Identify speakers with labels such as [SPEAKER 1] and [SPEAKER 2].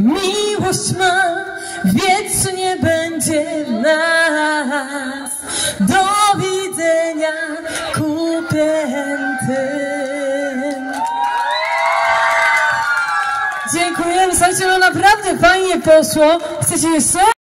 [SPEAKER 1] miłość ma, wietrze nie będzie nas. Do widzenia ku piętym. Dziękujemy, słuchajcie, no naprawdę fajnie poszło. Chcecie jeszcze?